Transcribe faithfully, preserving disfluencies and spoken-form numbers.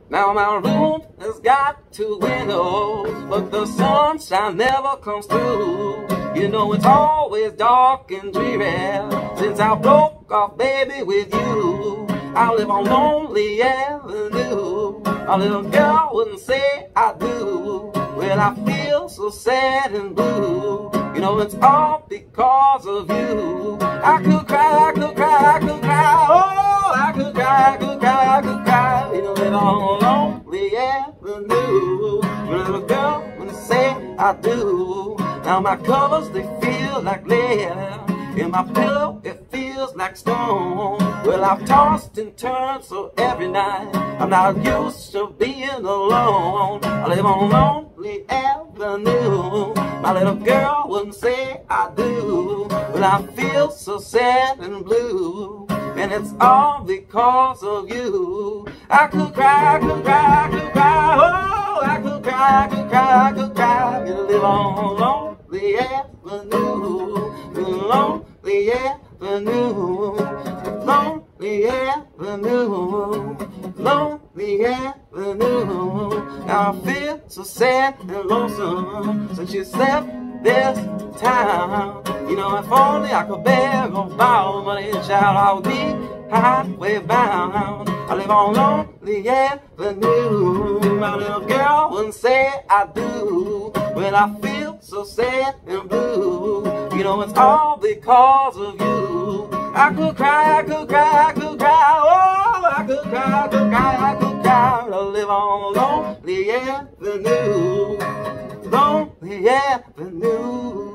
Now my room has got two windows, but the sunshine never comes through. You know it's always dark and dreary since I broke off, baby, with you. I live on Lonely Avenue. A little girl wouldn't say I do. Well, I feel so sad and blue. You know it's all because of you. I could cry, I could cry, I could cry. Oh, I could cry, I could cry, I could cry. You know, live on Lonely Avenue. Little girl wouldn't say I do. Now my covers, they feel like lead. In my pillow, it feels like stone. Well, I've tossed and turned, so every night I'm not used to being alone. I live on Lonely Avenue. My little girl wouldn't say I do. Well, I feel so sad and blue, and it's all because of you. I could cry, I could cry, I could cry. Oh, I could cry, I could cry, I could cry. You live on Lonely Avenue. Lonely Avenue, Lonely Avenue, Lonely Avenue. Now I feel so sad and lonesome since you left this town. You know, if only I could beg or borrow money, child, I would be highway bound. I live on Lonely Avenue. My little girl wouldn't say I do. Well, I feel so sad and blue. You know it's all because of you. I could cry, I could cry, I could cry. Oh, I could cry, I could cry, I could cry. I live on Lonely Avenue. Lonely Avenue.